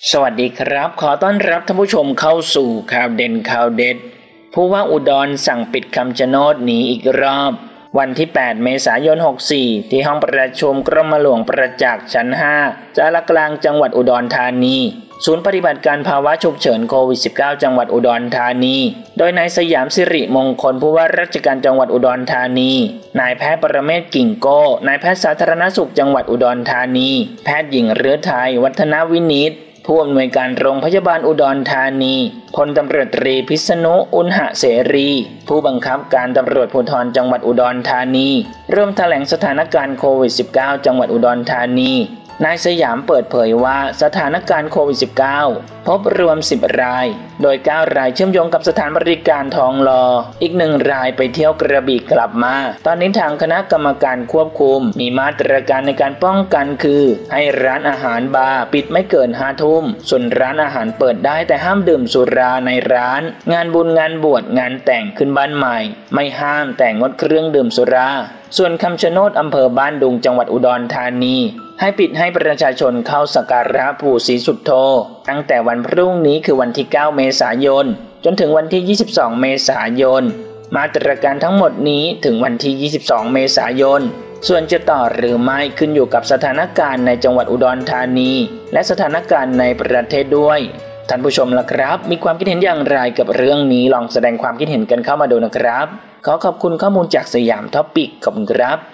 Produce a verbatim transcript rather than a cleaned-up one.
สวัสดีครับขอต้อนรับท่านผู้ชมเข้าสู่ข่าวเด่นข่าวเด็ดผู้ว่าอุดรสั่งปิดคำชะโนดหนีอีกรอบวันที่แปดเมษายนหกสี่ที่ห้องประชุมกรมหลวงประจักษ์ชั้นห้าสารกลางจังหวัดอุดรธานีศูนย์ปฏิบัติการภาวะฉุกเฉินโควิด สิบเก้า จังหวัดอุดรธานีโดยนายสยามสิริมงคลผู้ว่าราชการจังหวัดอุดรธานีนายแพทย์ปรเมศวร์กิ่งโก้นายแพทย์สาธารณสุขจังหวัดอุดรธานีแพทย์หญิงฤทัยวัฒนวินิตผู้อำนวยการโรงพยาบาลอุดรธานีพลตำรวจตรีพิษณุอุณหเสรีผู้บังคับการตำรวจภูธรจังหวัดอุดรธานีร่วมแถลงสถานการณ์โควิด สิบเก้า จังหวัดอุดรธานีนายสยามเปิดเผยว่าสถานการณ์โควิด สิบเก้า พบรวมสิบรายโดยเก้ารายเชื่อมโยงกับสถานบริการทองหล่ออีกหนึ่งรายไปเที่ยวกระบี่กลับมาตอนนี้ทางคณะกรรมการควบคุมมีมาตรการในการป้องกันคือให้ร้านอาหารบาร์ปิดไม่เกินห้าทุ่มส่วนร้านอาหารเปิดได้แต่ห้ามดื่มสุราในร้านงานบุญงานบวชงานแต่งขึ้นบ้านใหม่ไม่ห้ามแต่งดเครื่องดื่มสุราส่วนคำชะโนดอำเภอบ้านดุงจังหวัดอุดรธานีให้ปิดให้ประชาชนเข้าสักการะปู่ศรีสุโธตั้งแต่วันพรุ่งนี้คือวันที่เก้าเมษายนจนถึงวันที่ยี่สิบสองเมษายนมาตรการทั้งหมดนี้ถึงวันที่ยี่สิบสองเมษายนส่วนจะต่อหรือไม่ขึ้นอยู่กับสถานการณ์ในจังหวัดอุดรธานีและสถานการณ์ในประเทศด้วยท่านผู้ชมล่ะครับมีความคิดเห็นอย่างไรกับเรื่องนี้ลองแสดงความคิดเห็นกันเข้ามาดูนะครับขอขอบคุณข้อมูลจากสยามท็อปิกขอบคุณครับ